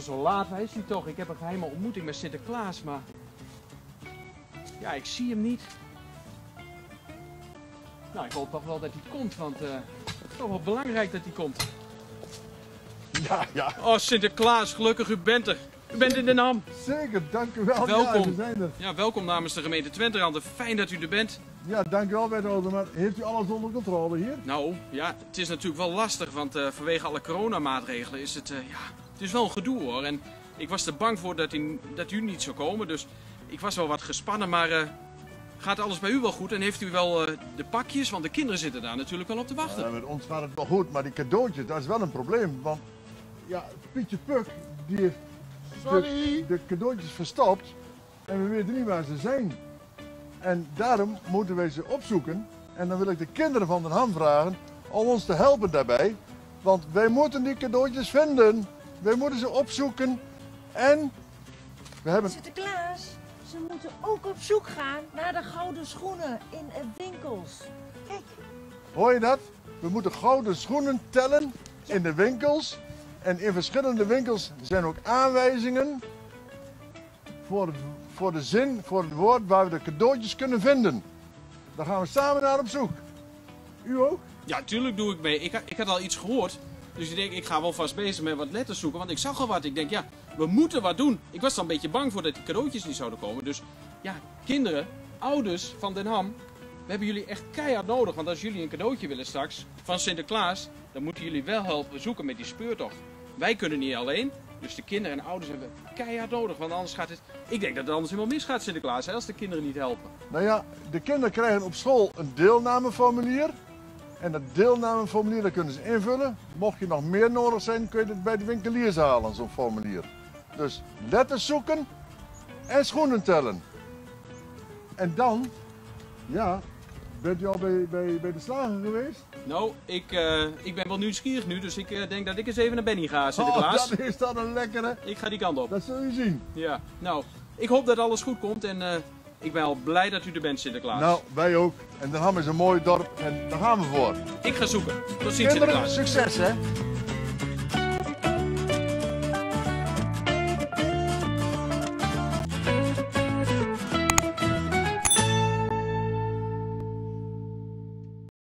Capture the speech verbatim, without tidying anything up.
zo laat? Waar is hij toch? Ik heb een geheime ontmoeting met Sinterklaas, maar... Ja, ik zie hem niet. Nou, ik hoop toch wel dat hij komt, want uh, het is toch wel belangrijk dat hij komt. Ja, ja. Oh, Sinterklaas, gelukkig u bent er. U bent in Den Ham. Zeker, dank u wel. Welkom. Ja, we zijn er. Ja, welkom namens de gemeente Twenteranden. Fijn dat u er bent. Ja, dank u wel, wethouder. Maar heeft u alles onder controle hier? Nou, ja, het is natuurlijk wel lastig, want uh, vanwege alle coronamaatregelen is het, uh, ja, het is wel een gedoe hoor. En ik was er bang voor dat u, dat u niet zou komen, dus ik was wel wat gespannen, maar uh, gaat alles bij u wel goed? En heeft u wel uh, de pakjes? Want de kinderen zitten daar natuurlijk wel op te wachten. Ja, met ons gaat het wel goed, maar die cadeautjes, dat is wel een probleem. Want ja, Pietje Puk, die heeft de, de cadeautjes verstopt en we weten niet waar ze zijn. En daarom moeten wij ze opzoeken. En dan wil ik de kinderen van Den Ham vragen om ons te helpen daarbij. Want wij moeten die cadeautjes vinden. Wij moeten ze opzoeken. En we hebben... Sinterklaas, ze moeten ook op zoek gaan naar de gouden schoenen in winkels. Kijk. Hoor je dat? We moeten gouden schoenen tellen in de winkels. En in verschillende winkels zijn ook aanwijzingen voor, voor de zin, voor het woord waar we de cadeautjes kunnen vinden. Daar gaan we samen naar op zoek. U ook? Ja, tuurlijk doe ik mee. Ik, ik had al iets gehoord. Dus ik denk, ik ga wel vast bezig met wat letters zoeken. Want ik zag al wat. Ik denk, ja, we moeten wat doen. Ik was dan een beetje bang voor dat die cadeautjes niet zouden komen. Dus ja, kinderen, ouders van Den Ham, we hebben jullie echt keihard nodig. Want als jullie een cadeautje willen straks van Sinterklaas, dan moeten jullie wel helpen zoeken met die speurtocht. Wij kunnen niet alleen. Dus de kinderen en ouders hebben keihard nodig. Want anders gaat het... Ik denk dat het anders helemaal misgaat, Sinterklaas, hè, als de kinderen niet helpen. Nou ja, de kinderen krijgen op school een deelnameformulier. En dat deelnameformulier dat kunnen ze invullen. Mocht je nog meer nodig zijn, kun je het bij de winkeliers halen, zo'n formulier. Dus letters zoeken en schoenen tellen. En dan, ja, bent u al bij, bij, bij de slager geweest? Nou, ik, uh, ik ben wel nieuwsgierig nu, dus ik uh, denk dat ik eens even naar Benny ga, Sinterklaas. Oh, dat is dan een lekkere. Ik ga die kant op. Dat zul je zien. Ja, nou, ik hoop dat alles goed komt en uh, ik ben al blij dat u er bent, Sinterklaas. Nou, wij ook. En Den Ham is een mooi dorp en daar gaan we voor. Ik ga zoeken. Tot ziens, Kinderen, Sinterklaas. succes hè!